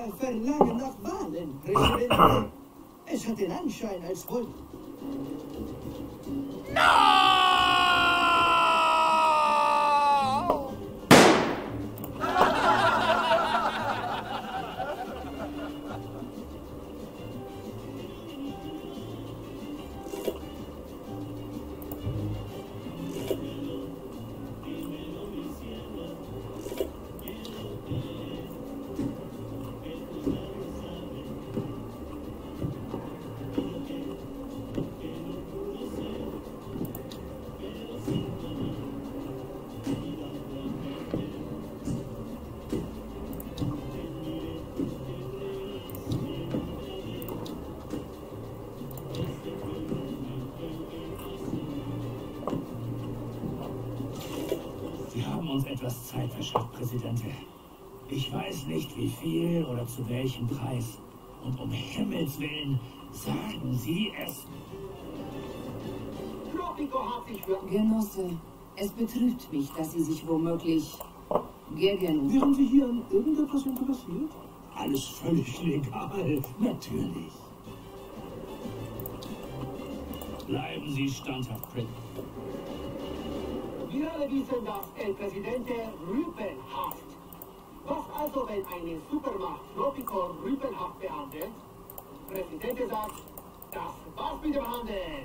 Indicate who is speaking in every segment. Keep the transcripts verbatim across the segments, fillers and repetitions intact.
Speaker 1: Wir verlangen nach Wahlen, Präsident. Es hat den Anschein, als wollte...
Speaker 2: Etwas Zeit verschafft, Präsident. Ich weiß nicht, wie viel oder zu welchem Preis. Und um Himmels Willen, sagen Sie es.
Speaker 3: Genosse, es betrübt mich, dass Sie sich womöglich gegen...
Speaker 1: Wären Sie hier an irgendetwas interessiert?
Speaker 2: Alles völlig legal, natürlich. Bleiben Sie standhaft, Präsident.
Speaker 4: Wir alle wissen, dass El Presidente rüpelhaft. Was also, wenn eine Supermacht Tropico rüpelhaft behandelt? Präsidente sagt, das war's mit dem Handel.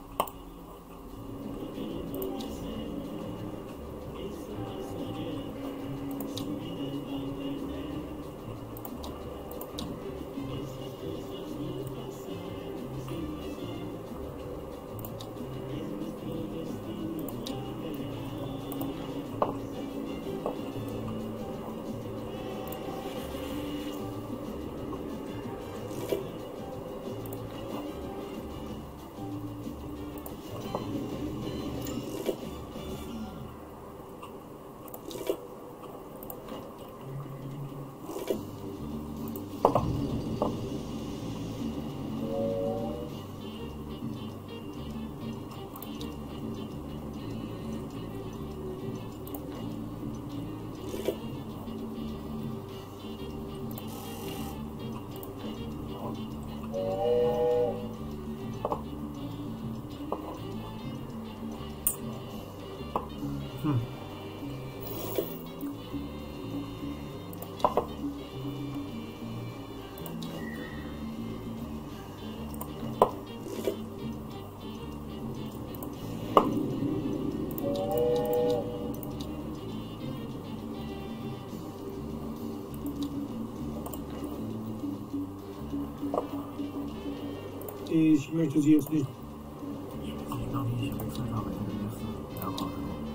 Speaker 1: Ich möchte Sie jetzt nicht...
Speaker 5: Ich weiß nicht, noch nie ich gewechselt habe in den nächsten Jahren.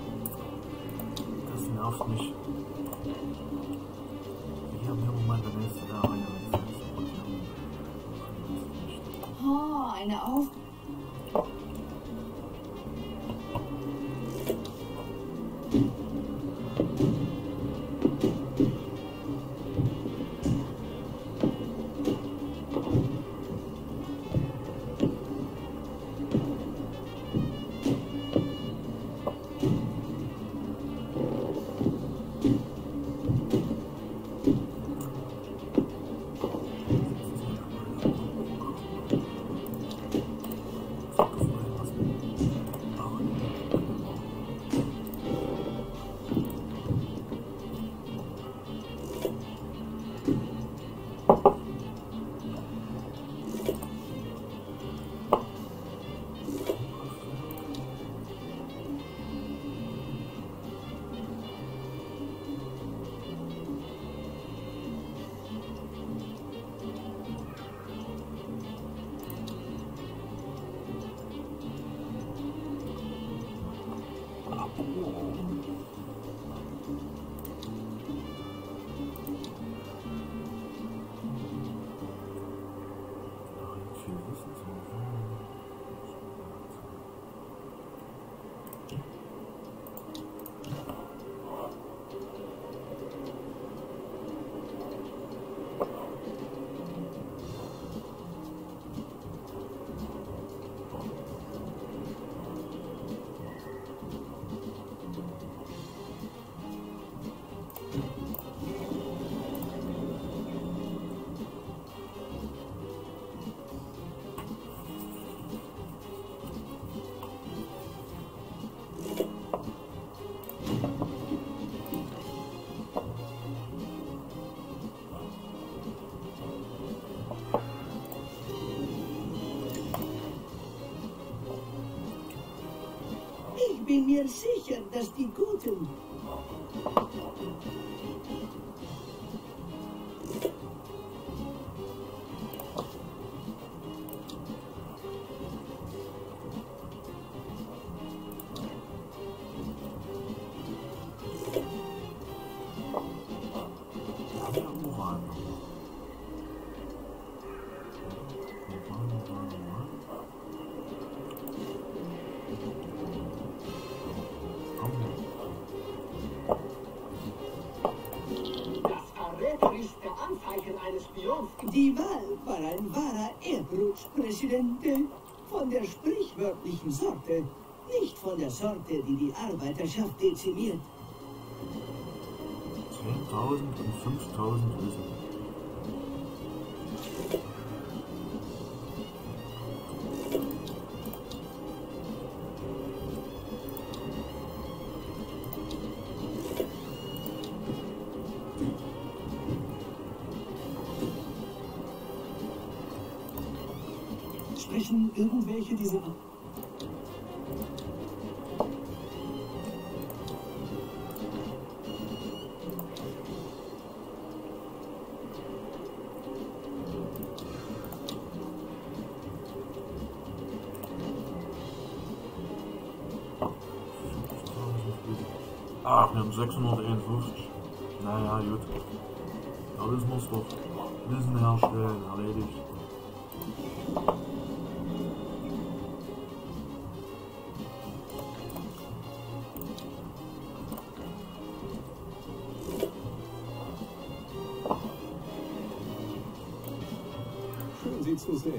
Speaker 5: Das nervt mich. Ich habe im Moment der nächste Jahre gewechselt.
Speaker 3: Oh, eine Auf...
Speaker 1: bin mir sicher, dass die Guten... Die Wahl war ein wahrer Erdrutsch, Präsidente. Von der sprichwörtlichen Sorte, nicht von der Sorte, die die Arbeiterschaft dezimiert.
Speaker 5: zehntausend und fünftausend Wissen.
Speaker 2: Sprechen irgendwelche diese...
Speaker 5: Ach, wir haben sechshunderteinundfünfzig. Naja, gut. Aber das muss doch Wissen herstellen, erledigt.
Speaker 6: Schön, Sie zu sehen.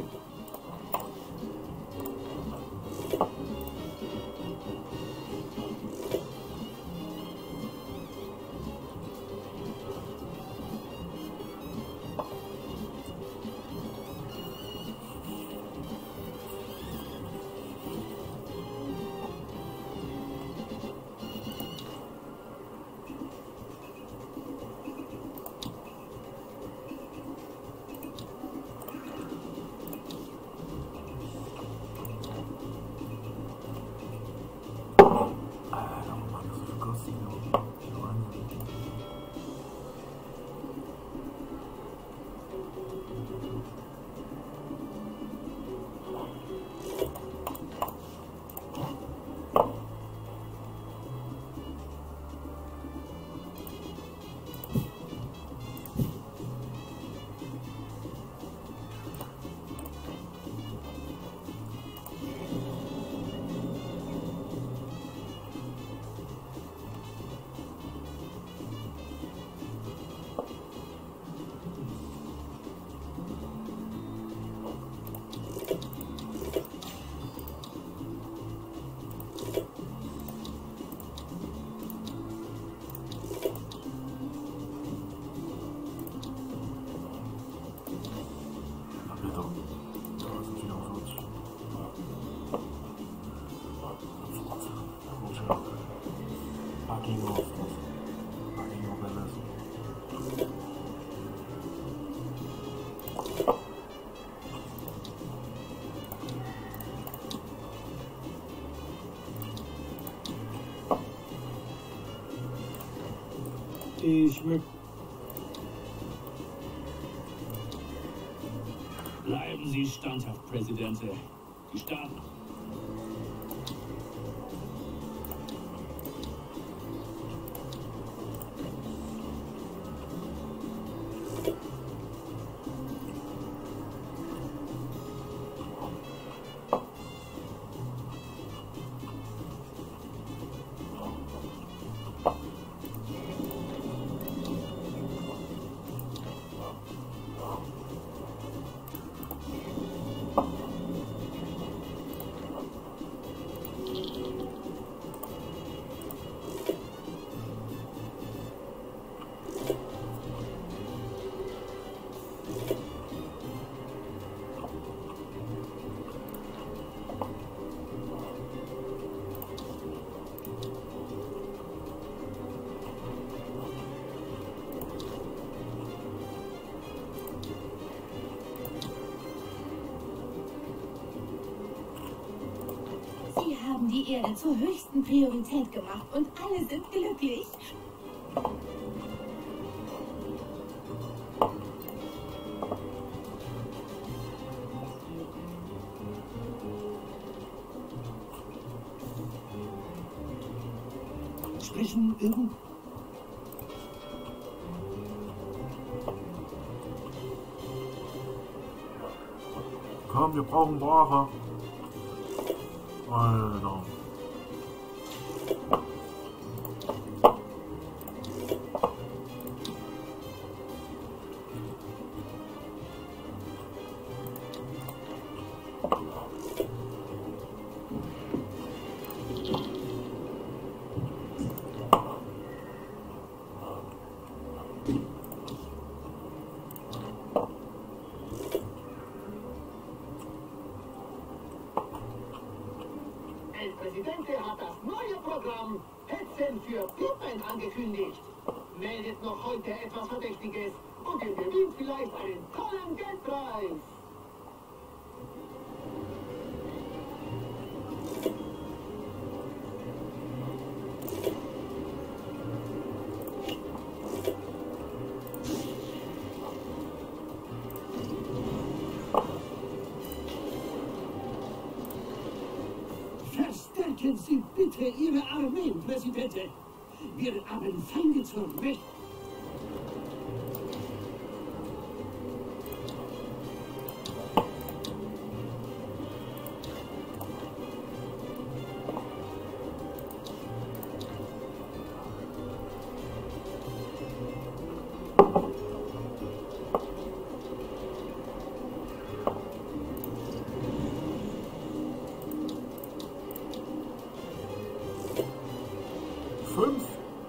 Speaker 2: Ich möchte... Bleiben Sie standhaft, Präsidente. Die Staaten...
Speaker 3: haben die Erde zur höchsten Priorität gemacht und alle sind glücklich.
Speaker 1: Sprechen irgend...
Speaker 5: Komm, wir brauchen Brache. Alter.
Speaker 4: El Presidente hat das neue Programm Hetzen für Puppen angekündigt. Meldet noch heute etwas Verdächtiges und ihr gewinnt vielleicht einen tollen Geldpreis.
Speaker 1: Verstärken Sie bitte Ihre Armeen, Präsidente. Wir haben Feinde zur Mächte.
Speaker 5: Fünf?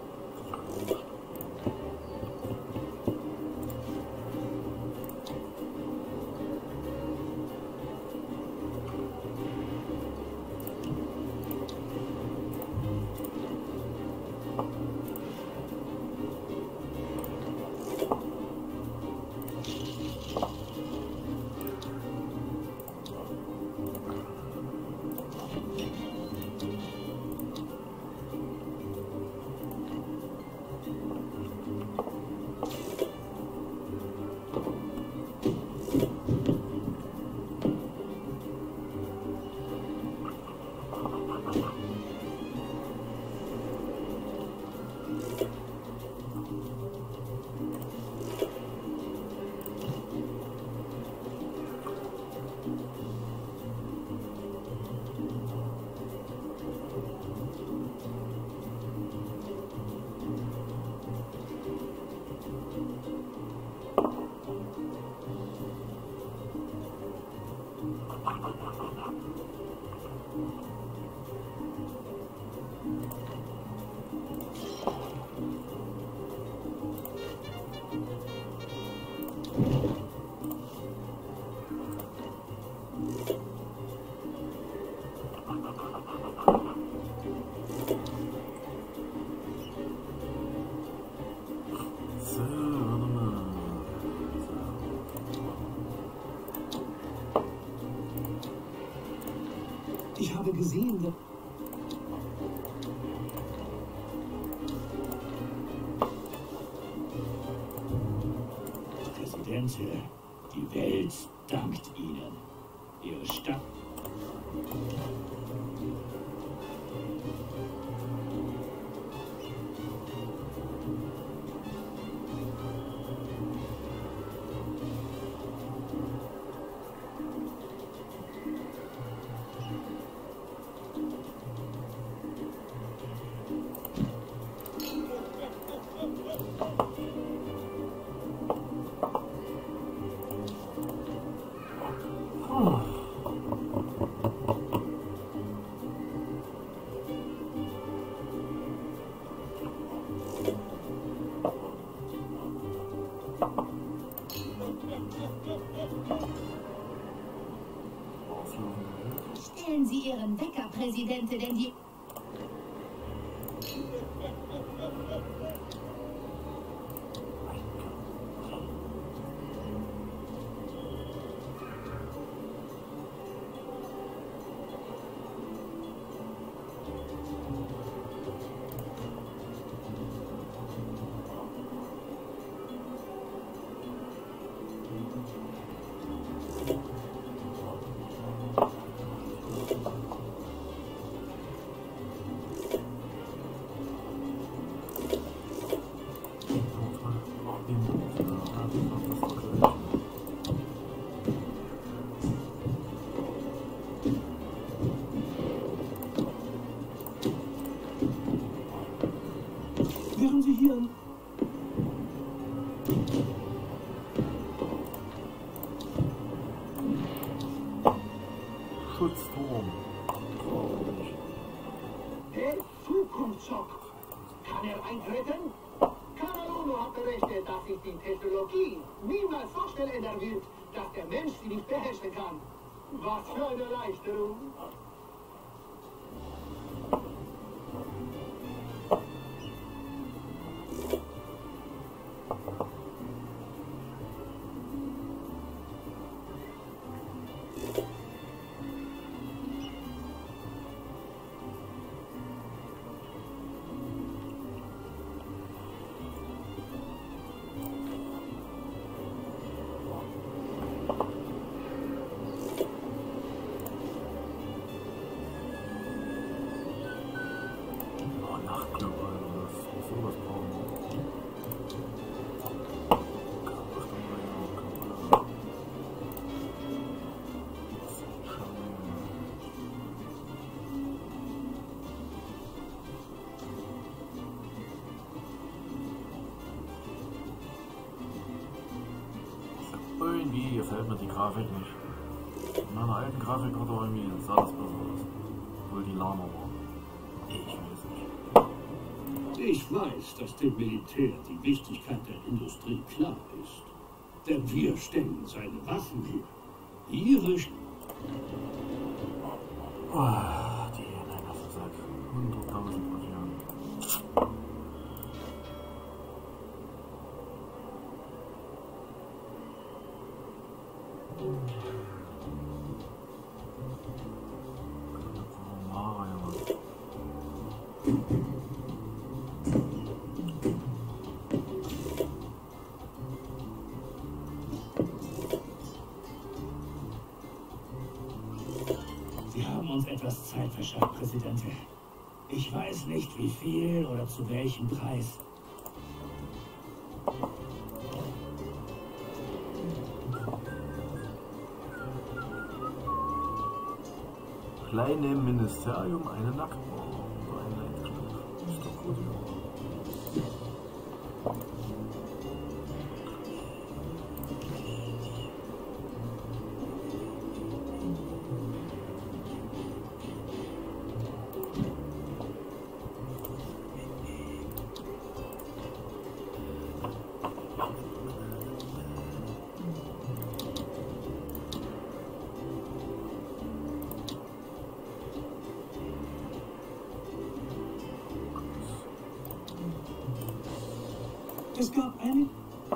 Speaker 1: Ich habe gesehen, dass...
Speaker 2: Präsidente, die Welt dankt Ihnen. Ihre Stadt...
Speaker 3: Stellen Sie Ihren Wecker, Präsidente, denn die...
Speaker 1: Sie hier?
Speaker 5: Schutzturm.
Speaker 4: Der Zukunftsschock. Kann er eintreten? Karaluno hat berechnet, dass sich die Technologie niemals so schnell ändern wird, dass der Mensch sie nicht beherrschen kann. Was für eine Erleichterung.
Speaker 5: Irgendwie gefällt mir die Grafik nicht. In meiner alten Grafikkarte irgendwie sah das besser aus. Obwohl die lahmer war. Ich weiß nicht.
Speaker 2: Ich weiß, dass dem Militär die Wichtigkeit der Industrie klar ist. Denn wir stellen seine Waffen her. Ihre... Sch
Speaker 5: Oh, die nein, das ist halt hunderttausend Prozent.
Speaker 2: Sie haben uns etwas Zeit verschafft, Präsident. Ich weiß nicht, wie viel oder zu welchem Preis.
Speaker 5: Kleine Ministerium, eine Nacktbau oder ein Leitklapp. Ist doch gut, ja.
Speaker 1: Es gab eine...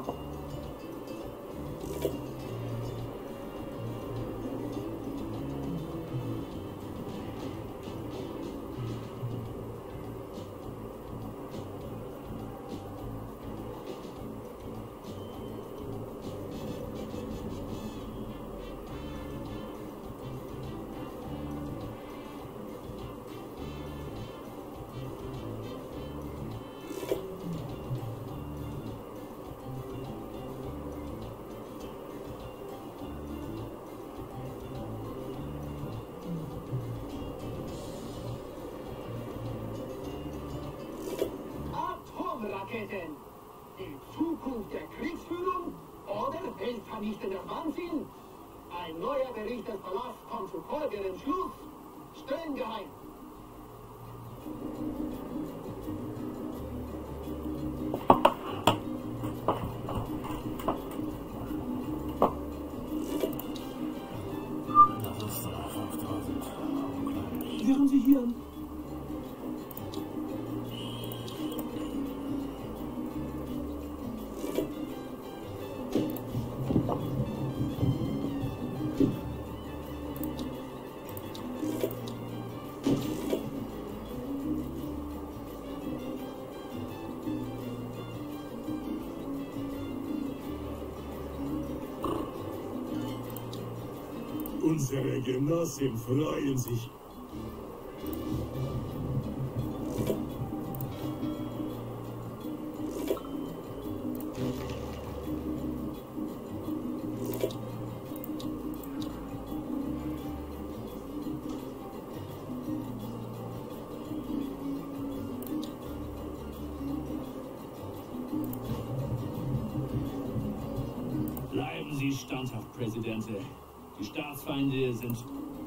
Speaker 4: Atomraketen. Die Zukunft der Kriegsführung oder weltvernichtender Wahnsinn? Ein neuer Bericht des Palasts kommt zu folgendem Schluss. Streng geheim.
Speaker 5: Das ist doch fünftausend.
Speaker 1: Wären Sie hier?
Speaker 2: Unsere Genossen freuen sich. Sie standhaft, Präsidente. Die Staatsfeinde sind...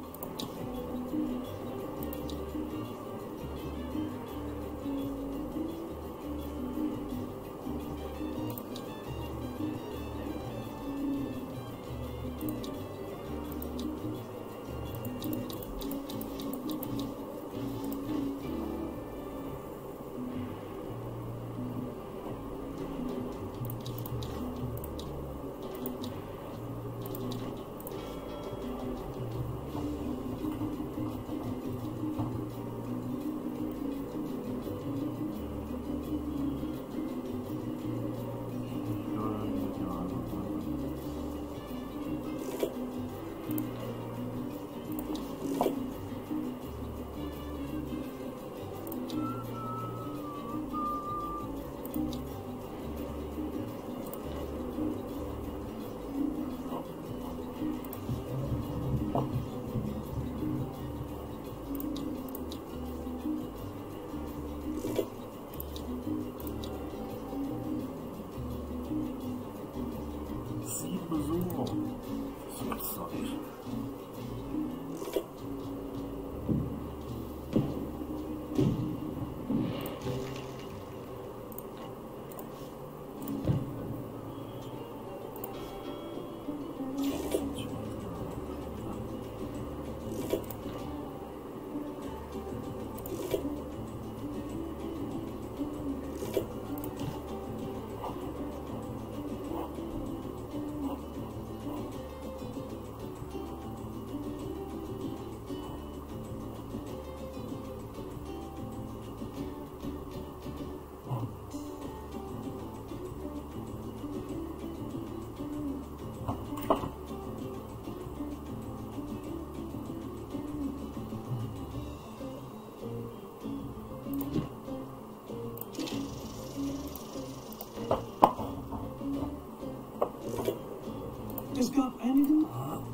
Speaker 1: Es gab einigen...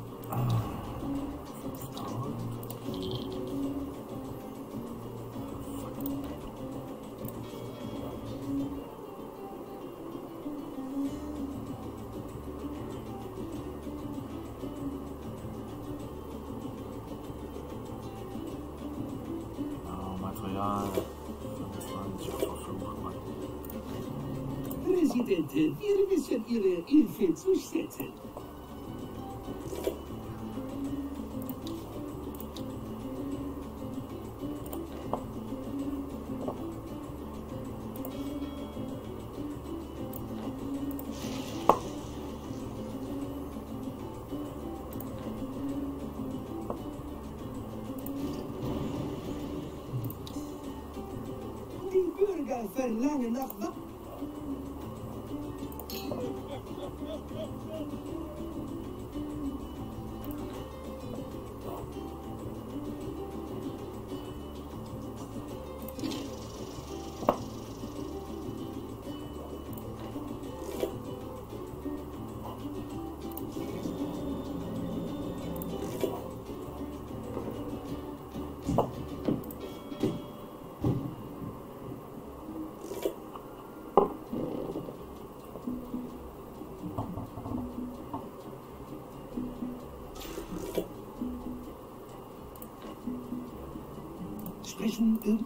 Speaker 5: Material fünfundzwanzig verflucht.
Speaker 1: Präsidente, wir wissen Ihre Hilfe zu schätzen. Die Bürger verlangen nach Waffen. Sprechen irgend...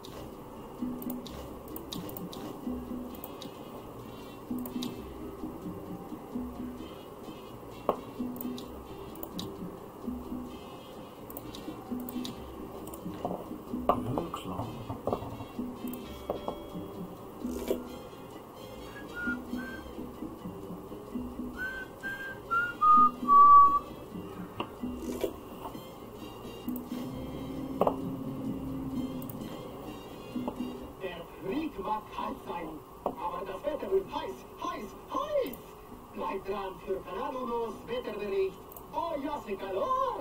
Speaker 5: Ja, klar.
Speaker 4: Mag kalt sein, aber das Wetter wird heiß, heiß, heiß! Bleibt dran für Canadunos Wetterbericht. Oh, ja, se calor!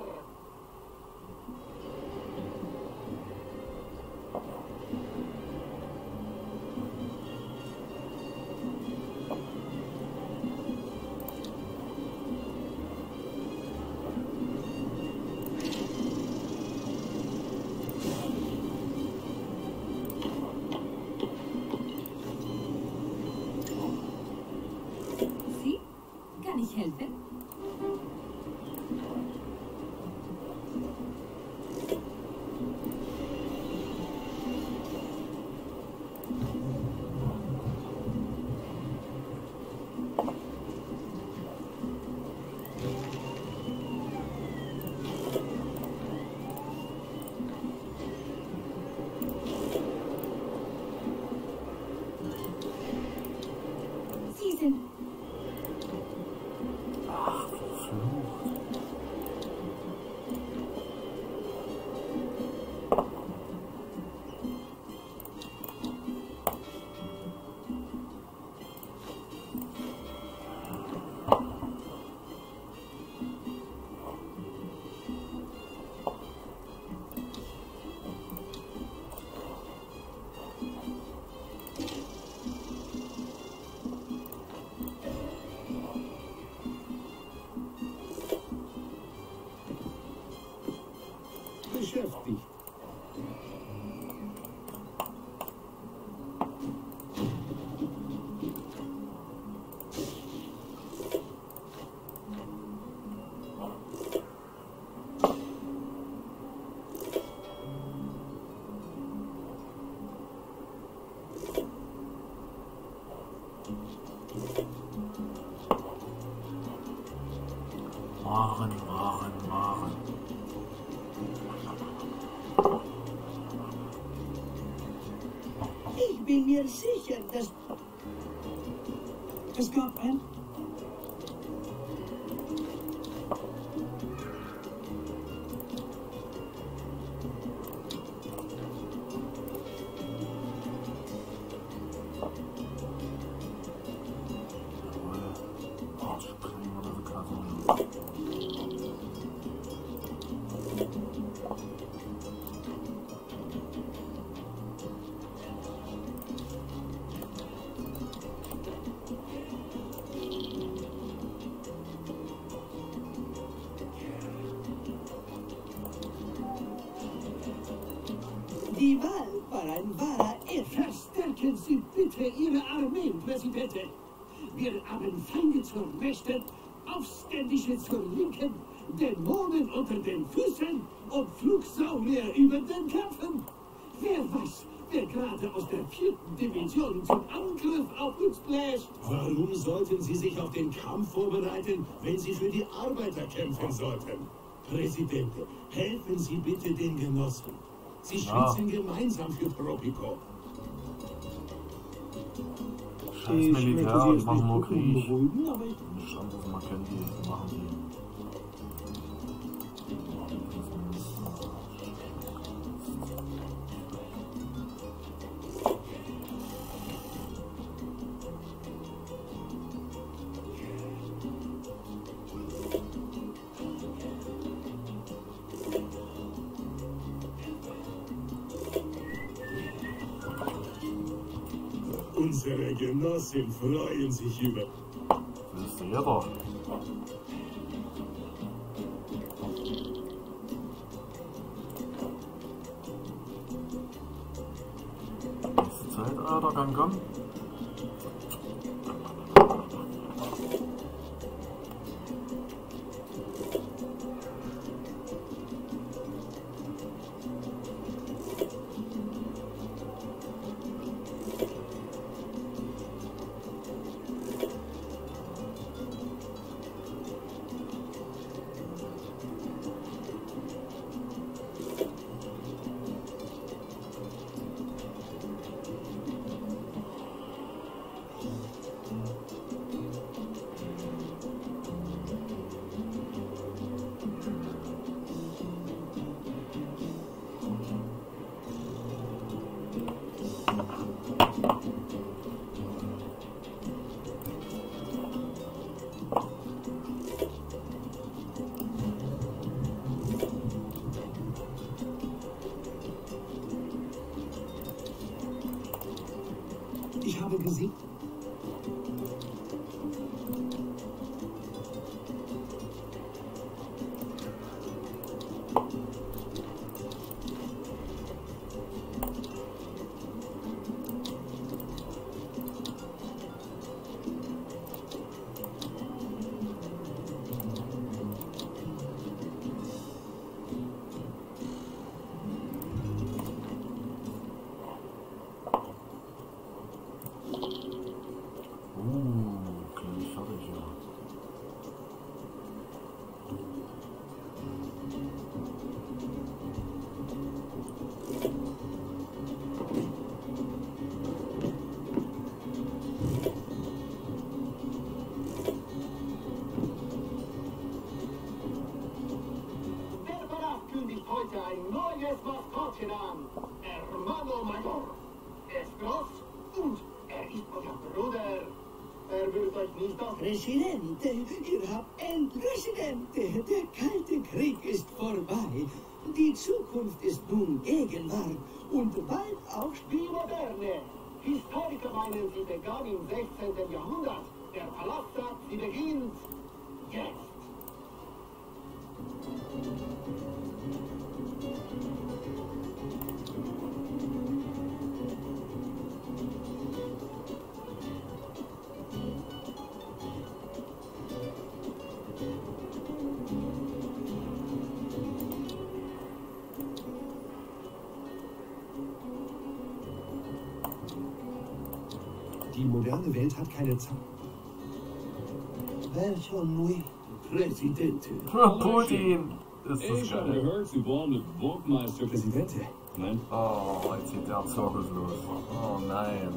Speaker 3: Kann ich helfen?
Speaker 5: Waren, Waren, Waren.
Speaker 1: Ich bin mir sicher, dass... Es gab ein... Die Wahl war ein wahrer Irrtum.
Speaker 4: Verstärken Sie bitte Ihre Armeen, Präsidentin. Wir haben Feinde zur Rechten, Aufständische zur Linken, Dämonen unter den Füßen und Flugsaurier über den Köpfen. Wer weiß, wer gerade aus der vierten Division zum Angriff auf uns bläst.
Speaker 6: Warum sollten Sie sich auf den Kampf vorbereiten, wenn Sie für die Arbeiter kämpfen sollten? Präsident, helfen Sie bitte den Genossen. Sie schwitzen ja gemeinsam für Tropico.
Speaker 5: Scheiß
Speaker 7: Ich
Speaker 5: Militär,
Speaker 7: möchte
Speaker 5: die
Speaker 7: Sie
Speaker 5: machen nur
Speaker 7: jetzt
Speaker 5: Krieg.
Speaker 7: nicht beruhigen, aber ich
Speaker 5: Nichts anderes mal kennen die, machen die.
Speaker 6: Unsere Genossen freuen sich über...
Speaker 5: Willst du jeder? Nächste Zeitalter kann kommen.
Speaker 1: Ich habe gesehen...
Speaker 4: Heute ein neues Maskottchen an. Hermano Mayor. Er ist groß und er ist euer Bruder. Er wird euch nicht auf...
Speaker 1: Präsidente, ihr habt endlich... Präsidente, der Kalte Krieg ist vorbei. Die Zukunft ist nun Gegenwart und bald auch...
Speaker 4: Die Moderne. Historiker meinen, sie begann im sechzehnten Jahrhundert. Der Palast sagt, sie beginnt jetzt.
Speaker 6: Die moderne Welt hat keine Zeit. Welcher Nui? Präsident.
Speaker 5: Putin! Ist das
Speaker 7: Ich habe
Speaker 5: geil.
Speaker 7: gehört, Sie wollen mit Burgmeister...
Speaker 6: Präsident.
Speaker 7: Nein?
Speaker 5: Oh, jetzt geht der Zirkus los. Oh nein.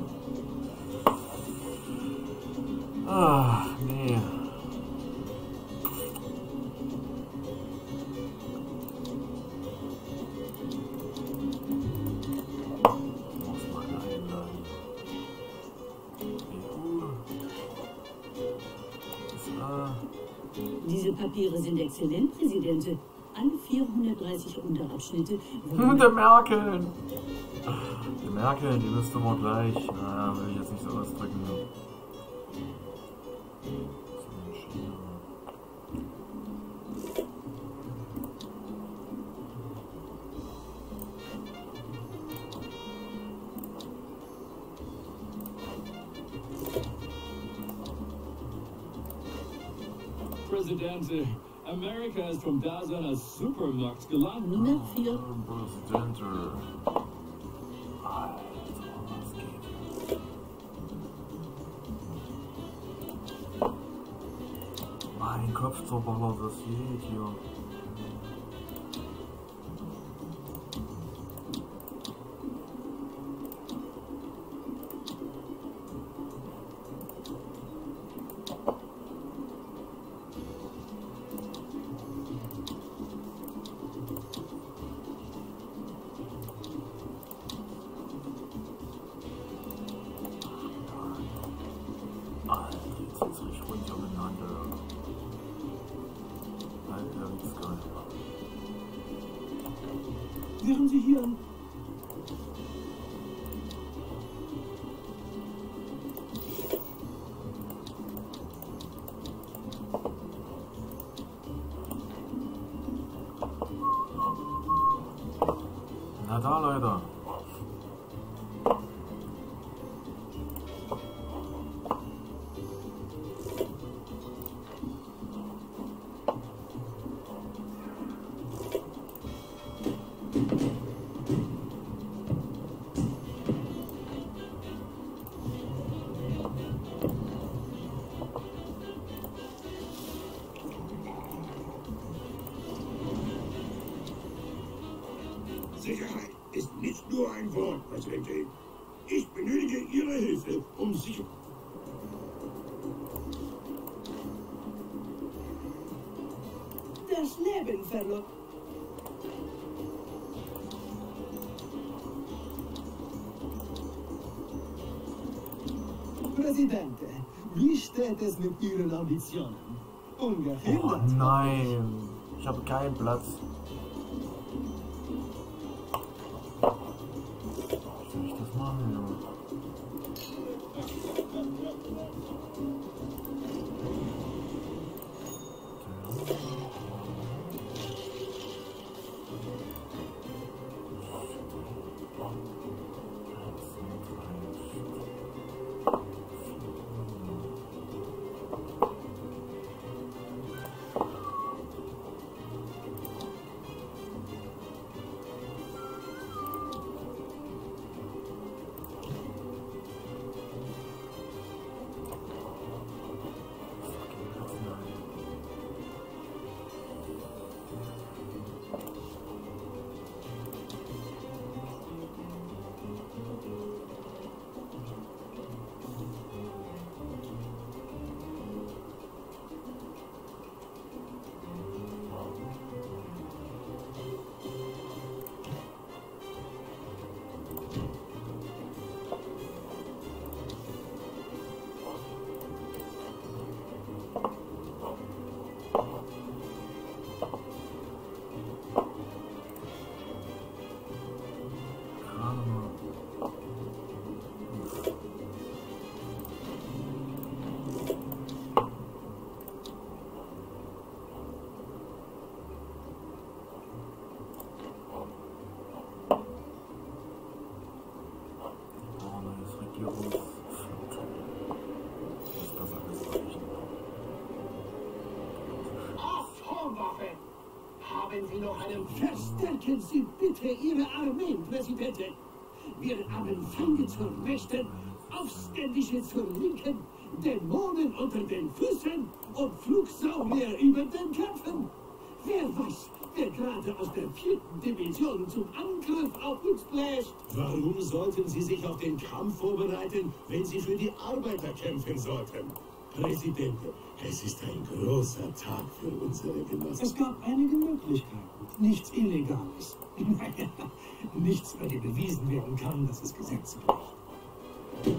Speaker 5: Ach, nee. Muss mal einladen. E U. S A.
Speaker 8: Diese Papiere sind exzellent, Präsident. Alle vierhundertdreißig Unterabschnitte
Speaker 5: Hm,
Speaker 8: wurden...
Speaker 5: der Merkel! Der Merkel, die müsste man gleich. Na, will ich jetzt nicht so ausdrücken.
Speaker 7: Präsident, Amerika ist vom Dasein als Supermacht gelangt.
Speaker 8: Nummer vier.
Speaker 5: Präsident. Alter, was geht? Mein Kopf zerballert das geht hier. Alter, jetzt sitze ich runter miteinander. Alter, wie ist geil.
Speaker 1: Wären Sie hier?
Speaker 5: Na da, Leute.
Speaker 6: Sicherheit ist nicht nur ein Wort, Präsidentin. Ich benötige Ihre Hilfe, um sicher...
Speaker 1: Das Leben verloren. Präsident, wie steht es mit Ihren Ambitionen?
Speaker 5: Oh
Speaker 1: Ungehindert.
Speaker 5: nein. Ich habe keinen Platz. Wie soll ich das machen, Junge?
Speaker 4: Atomwaffe! Haben Sie noch einen...
Speaker 1: Verstärken Sie bitte Ihre Armeen, Präsidentin. Wir haben Feinde zu mächten.
Speaker 6: Aufständische zur Linken, Dämonen unter den Füßen und Flugsaurier über den Köpfen. Wer weiß, wer gerade aus der vierten Dimension zum Angriff auf uns bläst. Warum sollten Sie sich auf den Kampf vorbereiten, wenn Sie für die Arbeiter kämpfen sollten? Präsident, es ist ein großer Tag für unsere Genossen.
Speaker 1: Es gab einige Möglichkeiten. Nichts Illegales. Naja, nichts, bei dem bewiesen werden kann, dass es Gesetze bricht.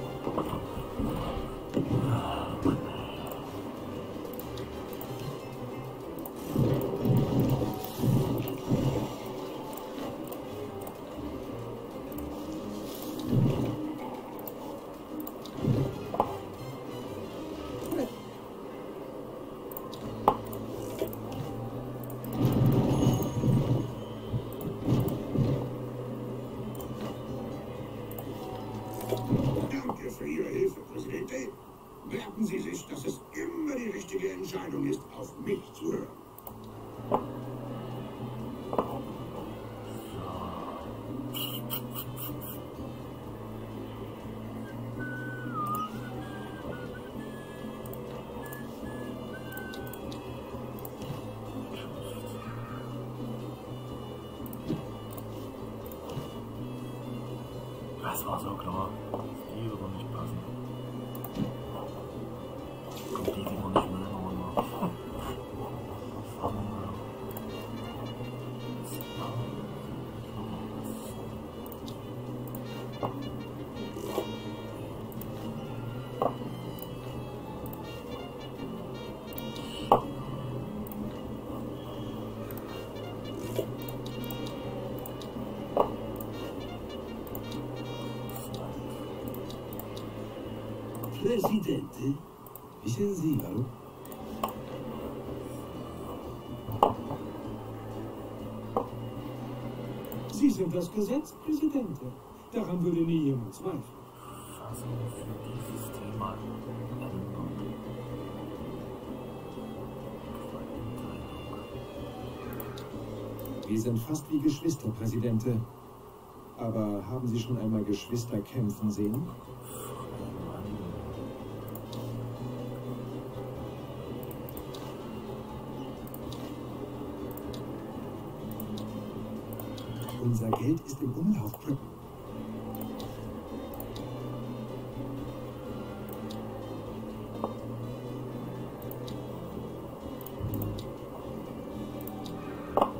Speaker 6: Danke für Ihre Hilfe, Präsident. Merken Sie sich, dass es immer die richtige Entscheidung ist, auf mich zu hören.
Speaker 5: Das war so klar. Die wird doch nicht passen. Kommt die, die man nicht will, noch mal. Fahren wir mal.
Speaker 6: Präsident, wissen Sie warum?
Speaker 1: Sie sind das Gesetz, Präsident. Daran würde nie jemand zweifeln.
Speaker 5: Also für dieses Thema ändern.
Speaker 9: Wir sind fast wie Geschwister, Präsidente. Aber haben Sie schon einmal Geschwister kämpfen sehen? Unser Geld ist im Umlauf, Prep.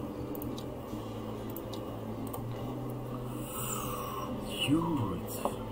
Speaker 5: Gut.